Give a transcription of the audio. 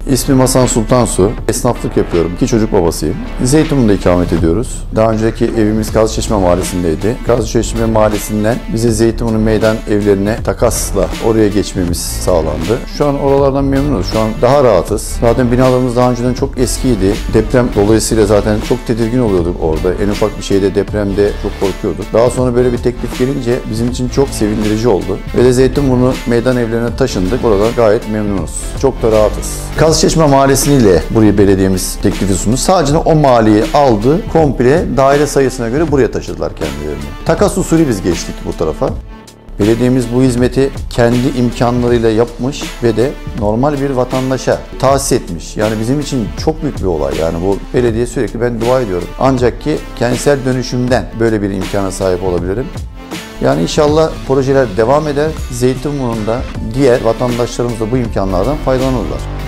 İsmim Hasan Sultansu. Esnaflık yapıyorum. 2 çocuk babasıyım. Zeytinburnu'da ikamet ediyoruz. Daha önceki evimiz Kazlıçeşme Mahallesi'ndeydi. Kazlıçeşme Mahallesi'nden bize Zeytinburnu meydan evlerine takasla oraya geçmemiz sağlandı. Şu an oralardan memnunuz. Şu an daha rahatız. Zaten binalarımız daha önceden çok eskiydi. Deprem dolayısıyla zaten çok tedirgin oluyorduk orada. En ufak bir şeyde, depremde çok korkuyorduk. Daha sonra böyle bir teklif gelince bizim için çok sevindirici oldu. Ve de Zeytinburnu meydan evlerine taşındık. Oradan gayet memnunuz. Çok da rahatız. Kazlıçeşme Mahallesi'yle buraya belediyemiz teklifi sundu. Sadece o mahalleyi aldı. Komple daire sayısına göre buraya taşıdılar kendilerini. Takas usulü biz geçtik bu tarafa. Belediyemiz bu hizmeti kendi imkanlarıyla yapmış ve de normal bir vatandaşa tahsis etmiş. Yani bizim için çok büyük bir olay. Yani bu belediye sürekli ben dua ediyorum. Ancak ki kentsel dönüşümden böyle bir imkana sahip olabilirim. Yani inşallah projeler devam eder. Zeytinburnu'nda diğer vatandaşlarımız da bu imkanlardan faydalanırlar.